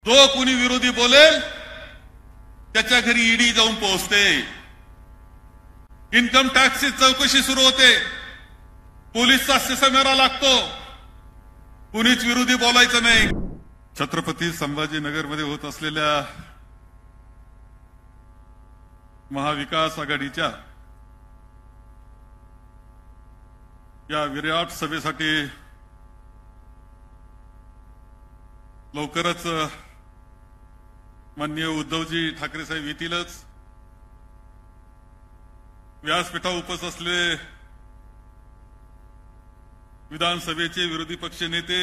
जो कुणी विरोधी बोलेल त्याच्या घरी ईडी जाऊन पोहोचते, इन्कम टॅक्सची चौकशी सुरू होते, पोलीसचा सिसमेरा लागतो, कुणीच विरोधी बोलायचं नाही। छत्रपती संभाजीनगरमध्ये होत असलेल्या महाविकास आघाडीच्या या विराट सभेसाठी लवकरच माननीय उद्धवजी ठाकरे साहेब येतीलच। व्यासपीठावर उपस्थित असलेले विधानसभेचे विरोधी पक्ष नेते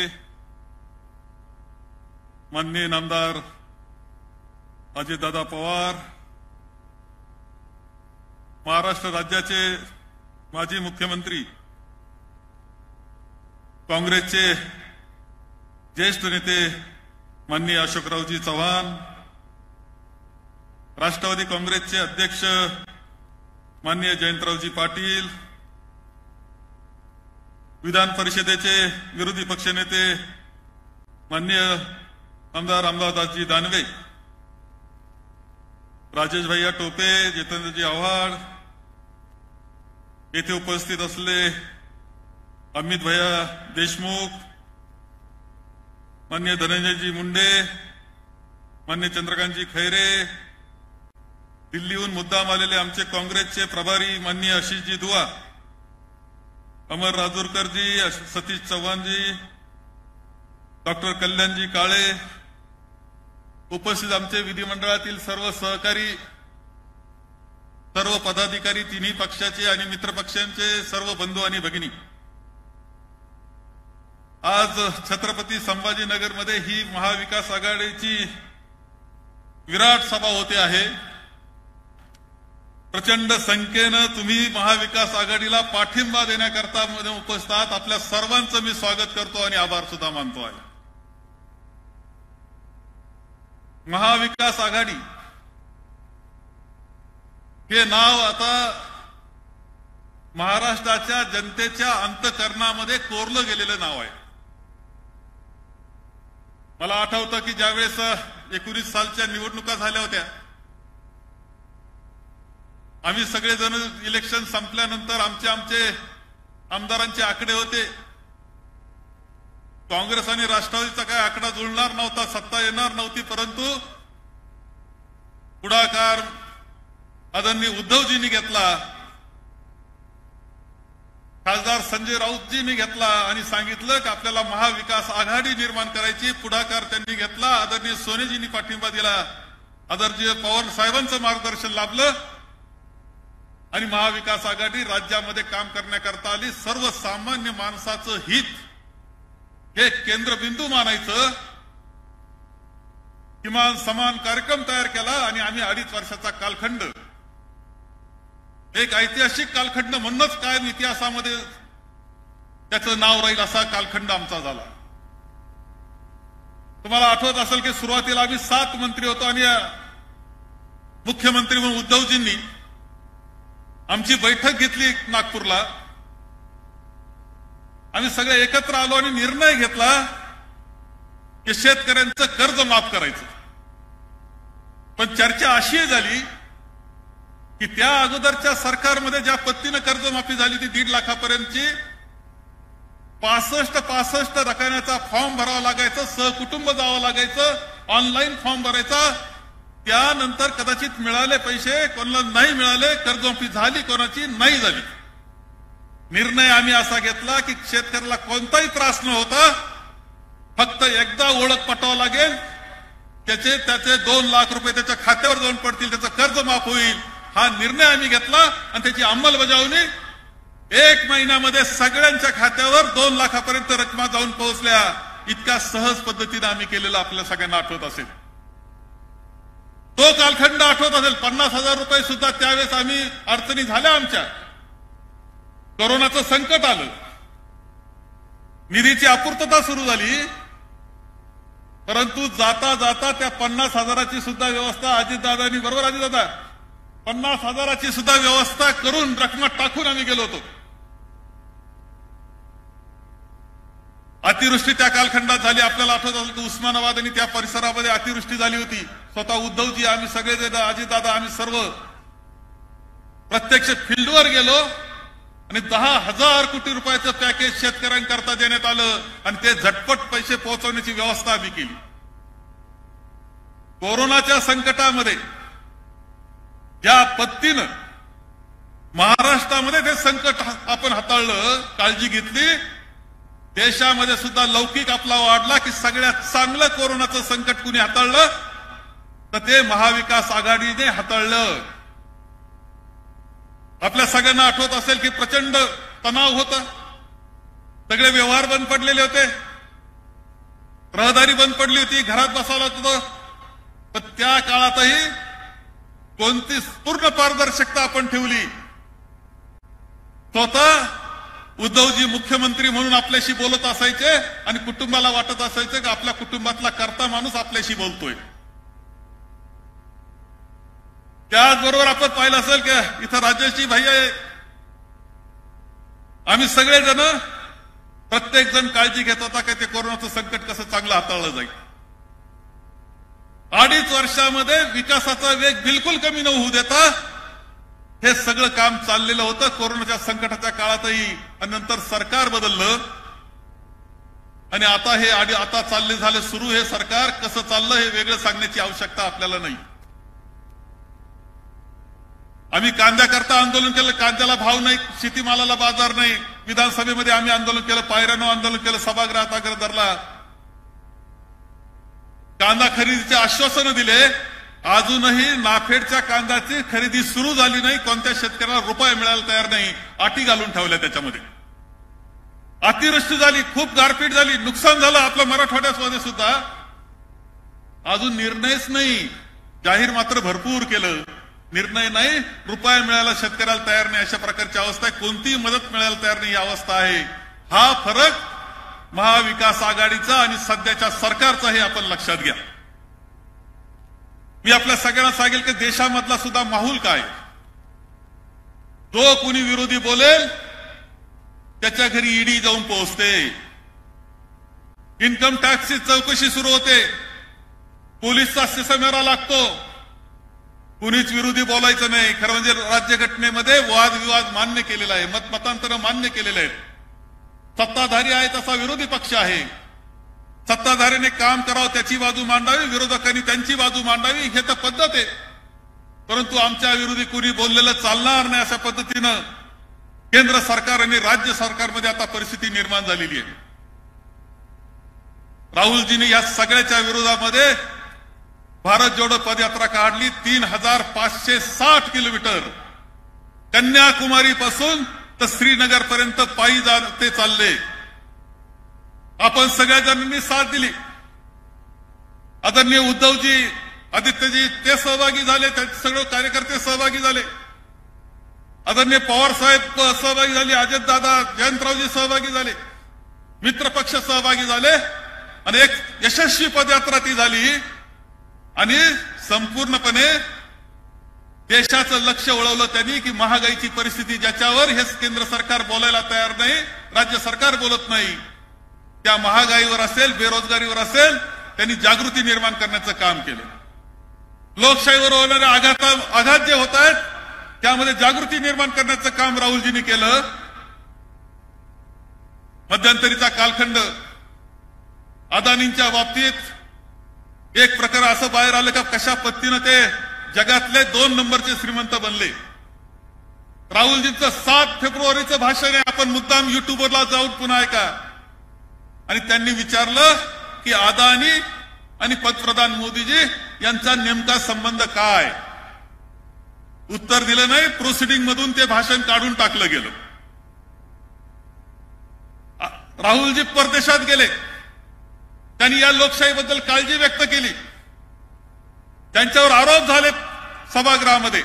माननीय नामदार अजितदादा पवार, महाराष्ट्र राज्याचे माजी मुख्यमंत्री काँग्रेसचे ज्येष्ठ नेते माननीय अशोकरावजी चव्हाण, राष्ट्रवादी काँग्रेसचे अध्यक्ष माननीय जयंतरावजी पाटील, विधान परिषदेचे विरोधी पक्षनेते माननीय आमदार रामदासजी दानवे, राजेश भैया टोपे, जितेंद्रजी आव्हाड, येथे उपस्थित असलेले अमित भैया देशमुख, माननीय धनंजयजी मुंडे, माननीय चंद्रकांतजी खैरे, दिल्लीहून मुद्दाम आलेले आमचे काँग्रेसचे प्रभारी माननीय आशिषजी दुआ, अमर राजूरकरजी, सतीश चव्हाणजी, डॉक्टर कल्याणजी काळे, उपस्थित आमचे विधिमंडळातील सर्व सहकारी, सर्व पदाधिकारी, तिन्ही पक्षाचे आणि मित्र पक्षांचे सर्व बंधू आणि भगिनी, आज छत्रपती संभाजीनगरमध्ये ही महाविकास आघाडीची विराट सभा होते आहे। प्रचंड संख्येनं तुम्ही महाविकास आघाडीला पाठिंबा देण्याकरता उपस्थित आहात। आपल्या सर्वांचं मी स्वागत करतो आणि आभार सुद्धा मानतो आहे। महाविकास आघाडी हे नाव आता महाराष्ट्राच्या जनतेच्या अंतःकरणामध्ये कोरलं गेलेलं नाव आहे। मला आठवतं की ज्यावेळेस 19 सालच्या निवडणुका झाल्या होत्या, आम्ही सगळेजण इलेक्शन संपल्यानंतर आमचे आमदारांचे आकडे होते। काँग्रेस आणि राष्ट्रवादीचा काय आकडा जुळणार नव्हता, सत्ता येणार नव्हती, परंतु पुढाकार आदरणीय उद्धवजींनी घेतला, खासदार संजय राऊतजींनी घेतला आणि सांगितलं की आपल्याला महाविकास आघाडी निर्माण करायची। पुढाकार त्यांनी घेतला, आदरणीय सोनेजींनी पाठिंबा दिला, आदरणीय पवार साहेबांचं मार्गदर्शन लाभलं आणि महाविकास आघाडी राज्यामध्ये काम करण्याकरता आली। सर्वसामान्य माणसाचं हित हे केंद्रबिंदू मानायचं, किमान समान कार्यक्रम तयार केला आणि आम्ही 2.5 वर्षाचा कालखंड, एक ऐतिहासिक कालखंड म्हणूनच कायम इतिहासामध्ये त्याचं नाव राहील असा कालखंड आमचा झाला। तुम्हाला आठवत असेल की सुरुवातीला आम्ही 7 मंत्री होतो आणि मुख्यमंत्री म्हणून उद्धवजींनी आमची बैठक घेतली नागपूरला। आम्ही सगळे एकत्र आलो आणि निर्णय घेतला की शेतकऱ्यांचं कर्ज माफ करायचं। पण चर्चा अशी झाली की त्या अगोदरच्या सरकारमध्ये ज्या पद्धतीने कर्जमाफी झाली ती 1.5 लाखापर्यंतची, 65 रकमेचा फॉर्म भरावा लागायचं, सहकुटुंब जावं लागायचं, ऑनलाईन फॉर्म भरायचा, त्यानंतर कदाचित मिळाले पैसे, कोणाला नाही मिळाले, कर्जमाफी झाली, कोणाची नाही झाली। निर्णय आम्ही असा घेतला की शेतकऱ्याला कोणताही त्रास न होता, फक्त एकदा ओळख पटवावं लागेल, त्याचे 2 लाख रुपये त्याच्या खात्यावर जाऊन पडतील, त्याचं कर्ज माफ होईल, हा निर्णय आम्ही घेतला आणि त्याची अंमलबजावणी 1 महिन्यामध्ये सगळ्यांच्या खात्यावर 2 लाखापर्यंत रकमा जाऊन पोहोचल्या। इतक्या सहज पद्धतीने आम्ही केलेलं आपल्या सगळ्यांना आठवत असेल। तो कालखंड आठवत असेल। 50,000 रुपये सुद्धा त्यावेळेस आम्ही अडचणी झाल्या आमच्या, कोरोनाचं संकट आलं, निधीची अपूर्तता सुरू झाली, परंतु जाता जाता त्या 50,000ची सुद्धा व्यवस्था अजितदादांनी, बरोबर अजितदादा, 50,000ची सुद्धा व्यवस्था करून रकमा टाकून आम्ही गेलो होतो। अतिवृष्टी त्या कालखंडात झाली. आपल्याला आठवत असेल की उस्मानाबाद आणि त्या परिसरामध्ये अतिवृष्टी झाली होती. स्वतः उद्धवजी, आम्ही सगळे, अजितदादा, आम्ही सर्व प्रत्यक्ष फील्डवर गेलो आणि 10,000 कोटी रुपयाचं पॅकेज शेतकऱ्यांकरता देण्यात आलं आणि ते झटपट पैसे पोहोचवण्याची व्यवस्था आम्ही केली. कोरोनाच्या संकटामध्ये ज्या पद्धतीनं महाराष्ट्रामध्ये ते संकट आपण हाताळलं, काळजी घेतली, देशामध्ये सुद्धा लौकिक आपला वाढला की सगळ्यात चांगलं कोरोनाचं संकट कुणी हाताळलं तर ते महाविकास आघाडीने हाताळलं. आपल्या सगळ्यांना आठवत असेल की प्रचंड तणाव होता, सगळे व्यवहार बंद पडलेले होते, रहदारी बंद पडली होती, घरात बसावं लागत होतं. पण त्या काळातही कोणती पूर्ण पारदर्शकता आपण ठेवली. स्वतः उद्धवजी मुख्यमंत्री म्हणून आपल्याशी बोलत असायचे आणि कुटुंबाला वाटत असायचं की आपल्या कुटुंबातला कर्ता माणूस आपल्याशी बोलतोय. त्याचबरोबर आपण पाहिलं असेल की इथं राजेशजी भाई आहे, आम्ही सगळेजण प्रत्येक जण काळजी घेत होता की ते कोरोनाचं संकट कसं चांगलं हाताळलं जाईल. 2.5 वर्षामध्ये विकासाचा वेग बिलकुल कमी न होऊ देता हे सगळं काम चाललेलं होतं कोरोनाच्या संकटाच्या काळातही. आणि नंतर सरकार बदललं आणि आता चालले झाले सुरू. हे सरकार कसं चाललं हे वेगळं सांगण्याची आवश्यकता आपल्याला नाही. आम्ही कांद्याकरता आंदोलन केलं, कांद्याला भाव नाही, शेतीमालाला बाजार नाही. विधानसभेमध्ये आम्ही आंदोलन केलं, पायऱ्यानं आंदोलन केलं, सभागृहात आग्रह धरला, कांदा खरेदीचे आश्वासनं दिले. अजूनही नाफेडच्या कांद्याची खरेदी सुरू झाली नाही, कोणत्या शेतकऱ्याला रुपये मिळायला तयार नाही, अटी घालून ठेवल्या त्याच्यामध्ये. अतिवृष्टी झाली, खूप गारपीट झाली, नुकसान झालं आपलं मराठवाड्यामध्ये सुद्धा. अजून निर्णयच नाही, जाहीर मात्र भरपूर केलं, निर्णय नाही, रुपये मिळायला शेतकऱ्याला तयार नाही, अशा प्रकारची अवस्था आहे. कोणतीही मदत मिळायला तयार नाही ही अवस्था आहे. हा फरक महाविकास आघाडीचा आणि सध्याच्या सरकारचा हे आपण लक्षात घ्या. मी आपल्या सगळ्यांना सांगेल की देशामधला सुद्धा माहोल काय. जो कोणी विरोधी बोलेल त्याच्या घरी ईडी जाऊन पोहोचते, इन्कम टॅक्सची चौकशी सुरू होते, पोलीसचा सिसमेरा लागतो. कुणीच विरोधी बोलायचं नाही. खरं म्हणजे राज्यघटनेमध्ये वादविवाद मान्य केलेला आहे, मतमतांतर मान्य केलेलं आहे. सत्ताधारी आहे तसा विरोधी पक्ष आहे. सत्ताधारीने काम करावं, त्याची बाजू मांडावी, विरोधकांनी त्यांची बाजू मांडावी, हे तर पद्धत आहे. परंतु आमच्या विरोधी कुणी बोललेलं चालणार नाही अशा पद्धतीनं केंद्र सरकार आणि राज्य सरकारमध्ये आता परिस्थिती निर्माण झालेली आहे. राहुलजींनी या सगळ्याच्या विरोधामध्ये भारत जोडो पदयात्रा काढली. 3,560 किलोमीटर कन्याकुमारी पासून तर श्रीनगर पर्यंत पायी ते चालले. आपण सगळ्या जणांनी साथ दिली. आदरणीय उद्धवजी, आदित्यजी ते सहभागी झाले, त्यांचे सगळे कार्यकर्ते सहभागी झाले. आदरणीय पवार साहेब सहभागी झाले, अजितदादा, जयंतरावजी सहभागी झाले, मित्रपक्ष सहभागी झाले आणि एक यशस्वी पदयात्रा ती झाली. आणि संपूर्णपणे देशाचं लक्ष वळवलं त्यांनी की महागाईची परिस्थिती ज्याच्यावर हे केंद्र सरकार बोलायला तयार नाही, राज्य सरकार बोलत नाही, त्या महागाईवर असेल, बेरोजगारीवर असेल, त्यांनी जागृती निर्माण करण्याचं काम केलं. लोकशाहीवर होणारे आघात जे होत आहेत त्यामध्ये जागृती निर्माण करण्याचं काम राहुलजींनी केलं. मध्यंतरीचा कालखंड अदानींच्या बाबतीत एक प्रकार असं बाहेर आलं का कशा पद्धतीनं ते जगातले 2 नंबरचे श्रीमंत बनले. राहुलजींचं 7 फेब्रुवारीचं भाषण आहे, आपण मुद्दाम युट्यूबवरला जाऊन पुन्हा ऐका. आणि त्यांनी विचारलं की अदानी आणि पंतप्रधान मोदीजी यांचा नेमका संबंध काय. उत्तर दिलं नाही, प्रोसिडिंग मधून ते भाषण काढून टाकलं गेलं. राहुलजी परदेशात गेले, त्यांनी या लोकशाहीबद्दल काळजी व्यक्त केली. त्यांच्यावर आरोप झाले सभागृहामध्ये.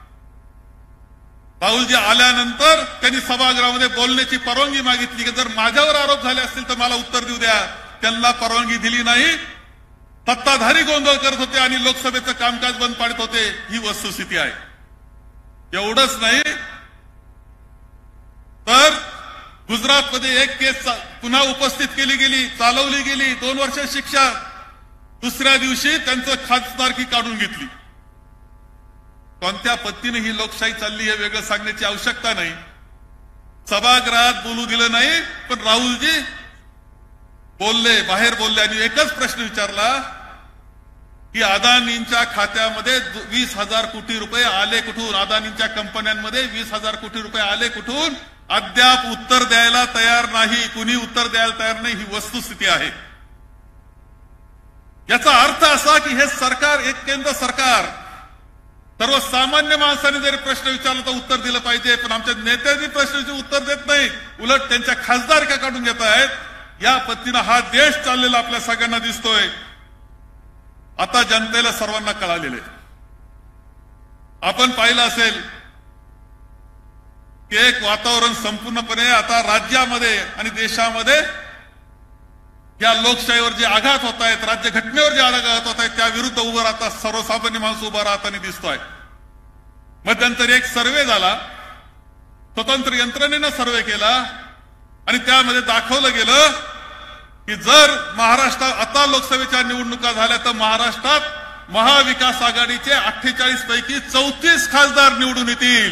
राहुलजी आल्यानंतर त्यांनी सभागृहामध्ये बोलण्याची परवानगी मागितली की जर माझ्यावर आरोप झाले असतील तर मला उत्तर देऊ द्या. त्यांना परवानगी दिली नाही. सत्ताधारी गोंधळ करत होते आणि लोकसभेचं कामकाज बंद पाडत होते. ही वस्तुस्थिती आहे. एवढंच नाही तर गुजरातमध्ये एक केस पुन्हा उपस्थित केली गेली, चालवली गेली, 2 वर्ष शिक्षा. दुसऱ्या दिवशी त्यांचं खासदारकी काढून घेतली. कोणत्या पद्धतीने ही लोकशाही चालली हे वेगळं सांगण्याची आवश्यकता नाही. सभागृहात बोलू दिलं नाही, पण राहुलजी बोलले, बाहेर बोलले आणि एकच प्रश्न विचारला की अदानींच्या खात्यामध्ये 20,000 कोटी रुपये आले कुठून, अदानींच्या कंपन्यांमध्ये 20,000 कोटी रुपये आले कुठून. अद्याप उत्तर द्यायला तयार नाही, कुणी उत्तर द्यायला तयार नाही. ही वस्तुस्थिती आहे. याचा अर्थ असा की हे सरकार, एक केंद्र सरकार, सर्वसामान्य माणसाने जरी प्रश्न विचारला तर उत्तर दिलं पाहिजे, पण आमच्या नेत्यांनी प्रश्नाचे उत्तर देत नाही, उलट त्यांच्या खासदारक्या काढून घेत आहेत. या पद्धतीनं हा देश चाललेला आपल्या सगळ्यांना दिसतोय. आता जनतेला सर्वांना कळालेले. आपण पाहिलं असेल की एक वातावरण संपूर्णपणे आता राज्यामध्ये आणि देशामध्ये या लोकशाहीवर जे आघात होत आहेत, राज्यघटनेवर जे आघात होत आहेत, त्या विरुद्ध उभं राहता सर्वसामान्य माणूस उभा राहताना दिसतोय. मध्यंतरी एक सर्वे झाला, स्वतंत्र यंत्रणेनं सर्वे केला आणि त्यामध्ये दाखवलं गेलं की जर महाराष्ट्रात आता लोकसभेच्या निवडणुका झाल्या तर महाराष्ट्रात महाविकास आघाडीचे 48 पैकी 34 खासदार निवडून येतील.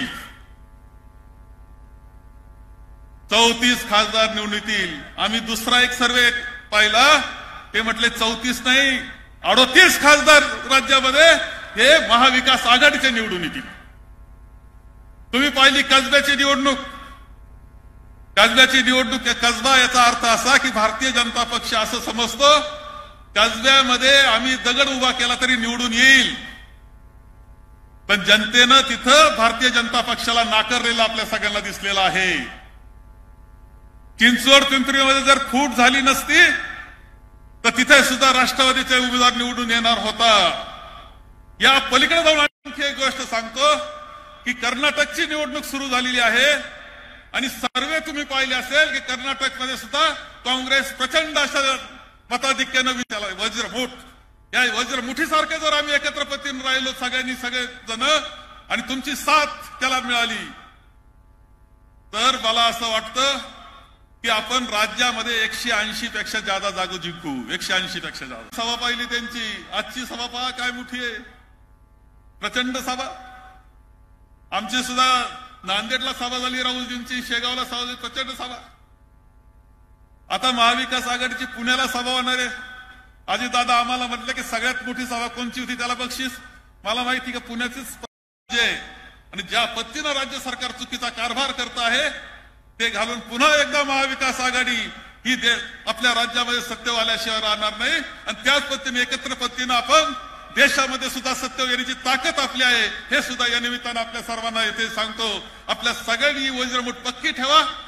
34 खासदार निवडून येतील. आम्ही दुसरा एक सर्वे पाहिला, ते म्हटले 34 नाही 38 खासदार राज्यामध्ये हे महाविकास आघाडीचे निवडून येतील. तुम्ही पाहिली कसब्याची निवडणूक. कसब्याची निवडणूक, कसबा याचा अर्थ असा की भारतीय जनता पक्ष असं समजतो कसब्यामध्ये आम्ही दगड उभा केला तरी निवडून येईल, पण जनतेनं तिथं भारतीय जनता पक्षाला नाकारलेलं आपल्या सगळ्यांना दिसलेलं आहे. चिंचवड पिंपरीमध्ये जर फूट झाली नसती तर तिथे सुद्धा राष्ट्रवादीचे उमेदवार निवडून येणार होता. या पलीकडे जाऊन आणखी एक गोष्ट सांगतो की कर्नाटकची निवडणूक सुरू झालेली आहे आणि सर्वे तुम्ही पाहिले असेल की कर्नाटकमध्ये सुद्धा काँग्रेस प्रचंड अशा मताधिक्यानं विचारला. वज्रमुठ, या वज्रमुठीसारखे जर आम्ही एकत्र पद्धतीने राहिलो सगळ्यांनी, सगळे जण, आणि तुमची साथ त्याला मिळाली तर मला असं वाटतं की आपण राज्यामध्ये 180 पेक्षा जादा जागो जिंकू. 180 पेक्षा जादा. सभा पाहिली त्यांची. आजची सभा पहा काय मोठी आहे, प्रचंड सभा. आमची सुद्धा नांदेडला सभा झाली राहुलजींची, शेगावला सभा झाली, प्रचंड सभा. आता महाविकास आघाडीची पुण्याला सभा होणार आहे. अजित दादा आम्हाला म्हटलं की सगळ्यात मोठी सभा कोणची होती त्याला बक्षीस. मला माहिती का पुण्याचीच राज्य, आणि ज्या पद्धतीनं राज्य सरकार चुकीचा कारभार करत आहे ते घालून पुन्हा एकदा महाविकास आघाडी ही आपल्या राज्यामध्ये सत्तेवर आल्याशिवाय राहणार नाही. आणि त्याच पद्धतीने एकत्र पद्धतीनं आपण देशामध्ये सुद्धा सत्तेवर येण्याची ताकद आपली आहे, हे सुद्धा या निमित्तानं आपल्या सर्वांना येथे सांगतो. आपल्या सगळ्यांनी वज्रमुठ पक्की ठेवा.